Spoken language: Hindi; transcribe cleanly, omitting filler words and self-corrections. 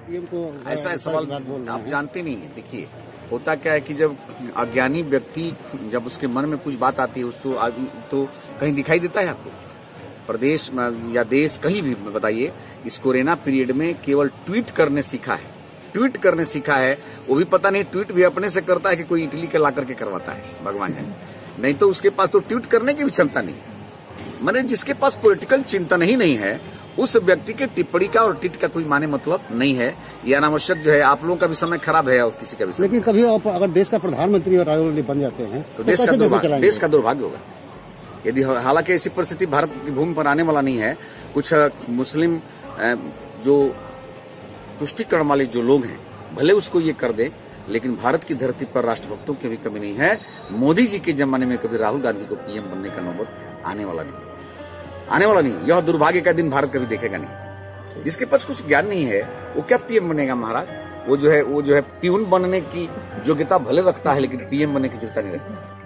पीएम को ऐसा सवाल आप जानते नहीं है। देखिए, होता क्या है कि जब अज्ञानी व्यक्ति, जब उसके मन में कुछ बात आती है, उसको तो कहीं दिखाई देता है आपको? प्रदेश या देश कहीं भी बताइए, इस कोरोना पीरियड में केवल ट्वीट करने सीखा है। ट्वीट करने सीखा है, वो भी पता नहीं ट्वीट भी अपने से करता है कि कोई इटली के ला करके करवाता है, भगवान जाने। नहीं तो उसके पास तो ट्वीट करने की भी क्षमता नहीं है। माने जिसके पास पॉलिटिकल चिंतन ही नहीं है, उस व्यक्ति के टिप्पणी का और ट्वीट का कोई माने मतलब नहीं है। ये अनावश्यक जो है, आप लोगों का भी समय खराब है और किसी का भी समय। लेकिन कभी अगर देश का प्रधानमंत्री और राहुल गांधी बन जाते हैं तो देश का दुर्भाग्य होगा। यदि हालांकि ऐसी परिस्थिति भारत की भूमि पर आने वाला नहीं है। कुछ मुस्लिम जो तुष्टिकरण वाले जो लोग हैं, भले उसको ये कर दे, लेकिन भारत की धरती पर राष्ट्रभक्तों की भी कमी नहीं है। मोदी जी के जमाने में कभी राहुल गांधी को पीएम बनने का नौबत आने वाला नहीं। यह दुर्भाग्य का दिन भारत कभी देखेगा नहीं। जिसके पास कुछ ज्ञान नहीं है, वो क्या पीएम बनेगा महाराज? वो जो है प्यून बनने की योग्यता भले रखता है, लेकिन पीएम बनने की योग्यता नहीं रखता।